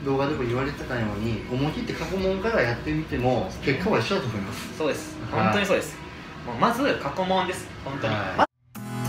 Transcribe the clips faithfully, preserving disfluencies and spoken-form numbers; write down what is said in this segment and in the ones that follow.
動画でも言われてたように、思い切って過去問からやってみても結果は一緒だと思います。 そうです、本当にそうです。もうまず過去問です、本当に。はい、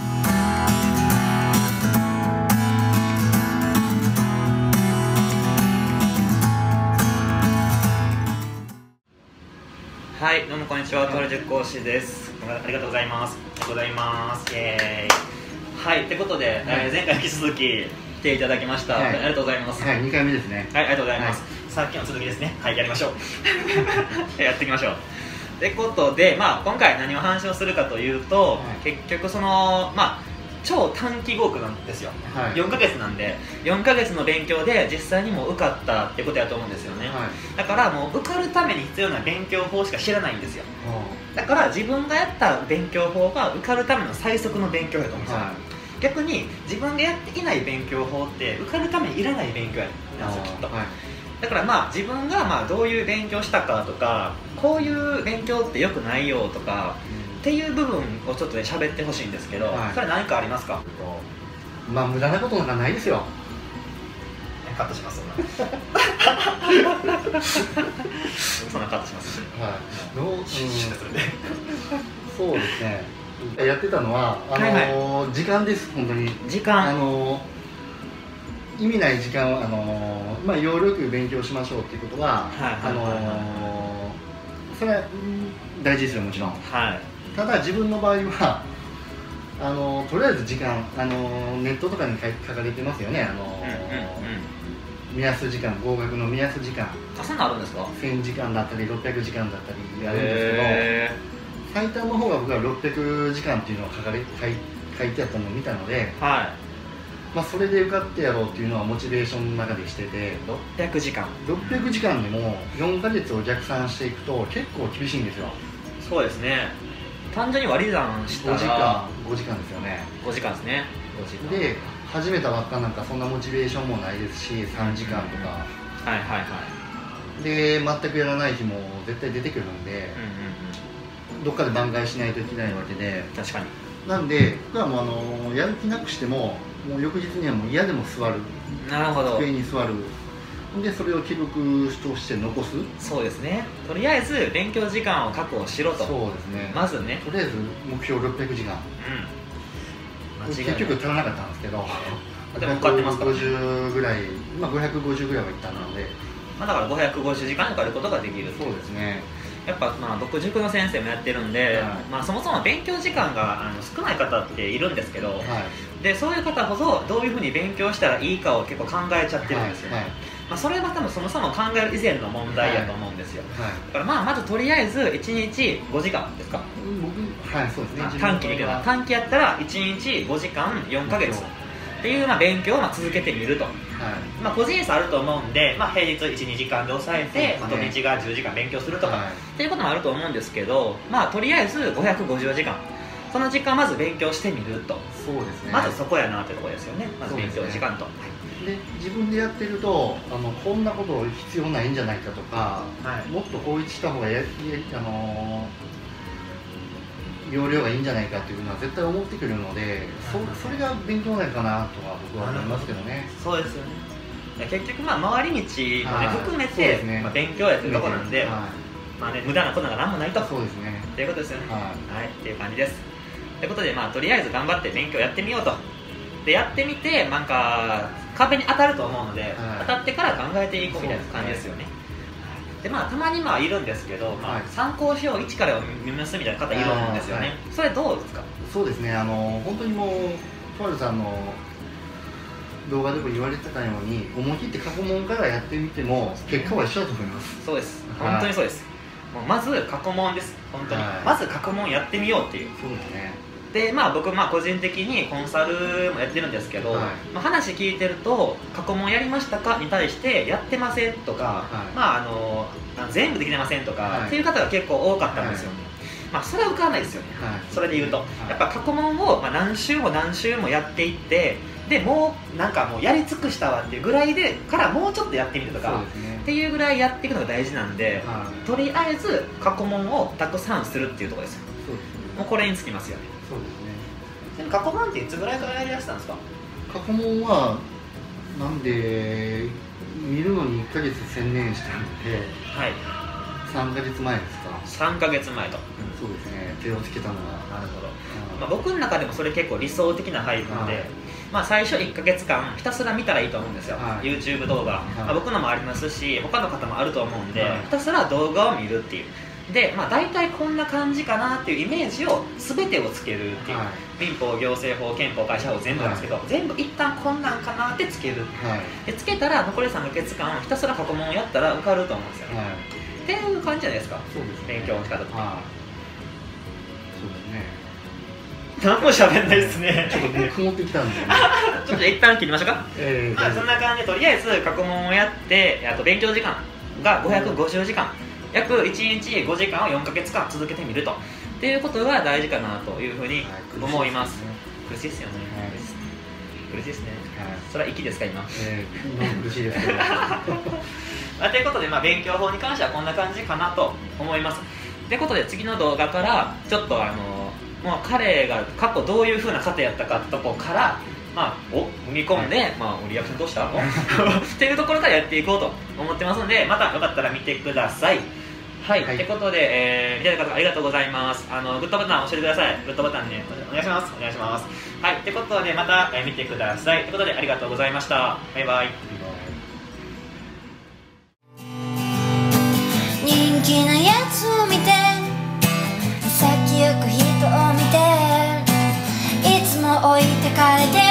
はい、どうもこんにちは、とある塾講師です。ありがとうございます。ありがとうございます。イエーイ。はい、ということで、はい、えー、前回引き続き来ていただきました。はい、ありがとうございます。 はい、にかいめですね。 はい、ありがとうございます。はい、さっきの続きですね。はい、やりましょう。やっていきましょう。ということで、まあ、今回何を話をするかというと、はい、結局その、まあ、超短期合格なんですよ、はい、よんかげつなんで、よんかげつの勉強で実際にもう受かったってことやと思うんですよね、はい、だからもう受かるために必要な勉強法しか知らないんですよ、だから自分がやった勉強法が受かるための最速の勉強やと思うんですよ、はい、逆に自分がやっていない勉強法って受かるためにいらない勉強やなんですよ、きっと、はい、だからまあ自分がまあどういう勉強したかとか、こういう勉強ってよくないよとか、っていう部分をちょっとね喋ってほしいんですけど、はい、それ何かありますか？ まあ無駄なことなんかないですよ。 カットします。そんなカットします。 はい。どう、うん、そうですね。やってたのはあのーはいはい、時間です。本当に時間。 あのー、意味ない時間をあのー、まあ要領よく勉強しましょうっていうことはあのそれは大事ですよ、もちろん。はい。ただ自分の場合はあのとりあえず時間あのネットとかに書かれてますよね、あの、うんうんうん、目安時間、合格の目安時間、 あ、そんなあるんですか？ せんじかんだったりろっぴゃくじかんだったりあるんですけど、最短の方が僕はろっぴゃくじかんっていうのを書かれ書い書いてあったのを見たので、はい、まあ、それで受かってやろうっていうのはモチベーションの中でしてて、 ろっぴゃくじかんろっぴゃくじかんでもよんかげつを逆算していくと結構厳しいんですよ。 そうですね、単純に割り算したらごじかんごじかんですよね。 ごじかんですね。ごじかんで始めたばっかなんかそんなモチベーションもないですし、さんじかんとか、 はいはいはい、 で全くやらない日も絶対出てくるんで、うんうんうん、どっかで挽回しないといけないわけで、 確かに。 なんで僕はもうあのやる気なくしてももう翌日にはもう嫌でも座る、 なるほど、 机に座るで、それを記録として残す。 そうですね、とりあえず勉強時間を確保しろと。そうですね、まずね、 とりあえず目標ろっぴゃくじかん、うん、結局足らなかったんですけど、 でも受かってますからね、 ごひゃくごじゅうぐらい、まあ、ごひゃくごじゅうぐらいはいったので、 まあ、だからごひゃくごじゅうじかん受かることができる。 そうですね、 やっぱまあ僕塾の先生もやってるんで、はい、まあ、そもそも勉強時間があの少ない方っているんですけど、はい、でそういう方ほどどういうふうに勉強したらいいかを結構考えちゃってるんですよね、はいはい、まあ、それは多分そもそも考える以前の問題やと思うんですよ、はいはい、だからまあまずとりあえずいちにちごじかんですか、 僕、はい、そうですね、 短期で短期やったらいちにちごじかんよんかげつっていうまあ勉強をまあ続けてみると、はい、まあ個人差あると思うんで、まあ、平日いちにじかんで抑えて、ね、まあ、土日がじゅうじかん勉強するとか、はい、っていうこともあると思うんですけど、まあとりあえずごひゃくごじゅうじかん、その時間まず勉強してみると。そうですね、まずそこやなってところですよね、まず勉強時間と。 で自分でやってるとあのこんなこと必要ないんじゃないかとか、はい、もっとこうした方がやあの容量がいいんじゃないかというのは絶対思ってくるので、そ, それが勉強なのかなとは僕は思いますけどね。 そうですよね、結局まあ回り道も、ね、含めて、ね、まあ、勉強やってるところなんで、はい、まあね、無駄なことが何もないと。そうですね、っていうことですよね、はい、はい、っていう感じです。ということで、まあ、とりあえず頑張って勉強やってみようと。でやってみてなんか壁に当たると思うので、はい、当たってから考えていこうみたいな感じですよね。でまあ、たまにまあいるんですけど、まあはい、参考書を一から読みますみたいな方いると思うんですよね、はい、それどうですか？ そうですね、あの本当にもうとあるさんの動画でも言われてたように思い切って過去問からやってみても結果は一緒だと思います。 そうです、本当にそうです、はい、もうまず過去問です、本当に、はい、まず過去問やってみようっていう。そうですね。でまあ、僕、まあ、個人的にコンサルもやってるんですけど、はい、まあ、話聞いてると過去問やりましたかに対してやってませんとか、はい、まあ、あの全部できてませんとか、はい、っていう方が結構多かったんですよね、はい、まあ、それは受からないですよね、はい、それで言うと、はい、やっぱ過去問をまあ何週も何週もやっていってでもうなんかもうやり尽くしたわっていうぐらいでからもうちょっとやってみるとか、ね、っていうぐらいやっていくのが大事なんで、はい、とりあえず過去問をたくさんするっていうところですよ。そうですね、もうこれにつきますよね。そうですね。でも過去問っていつぐらいからやりだしたんですか？ 過去問はなんで見るのにいっか月専念したので、はい、さんかげつまえですか。 さんかげつまえと、うん、 そうですね、手をつけたのは。 なるほど、まあ、僕の中でもそれ結構理想的な配分で、はい、まあ、最初いっかげつかんひたすら見たらいいと思うんですよ、はい、YouTube 動画、はい、まあ、僕のもありますし他の方もあると思うんで、はい、ひたすら動画を見るっていうで、まあ、大体こんな感じかなっていうイメージを全てをつけるっていう、はい、民法、行政法、憲法、会社法全部なんですけど、はい、全部一旦こんなんかなってつける、はい、でつけたら残りさんかげつかんひたすら過去問をやったら受かると思うんですよ、はい、っていう感じじゃないですか。そうですね、勉強の仕方って、はい、そうですね。何も喋んないですね。 ちょっとね、曇ってきたんで、ね、 ちょっと一旦切りましょうか。えー、まあ、そんな感じでとりあえず過去問をやってあと勉強時間がごひゃくごじゅうじかん、約いちにちごじかんをよんかげつかん続けてみるとっていうことが大事かなというふうに思います。苦しいですよね。苦しいですね。それは息ですか今。 えー、苦しいですけど。 ということで、まあ、勉強法に関してはこんな感じかなと思います。ということで次の動画からちょっとあのまあ、彼が過去どういう風な方やったかってとこからまあ、お踏み込んで、まあ、リアクションどうしたのっていうところからやっていこうと思ってますので、またよかったら見てください。はい、はい、ってことで、えー、見てる方ありがとうございます。あのグッドボタン押してください。グッドボタンね、お願いします。お願いします。はい、ってことでまた、えー、見てください。ってことでありがとうございました。バイバイ。人気なやつを見て先行く人を見ていつも置いてかれて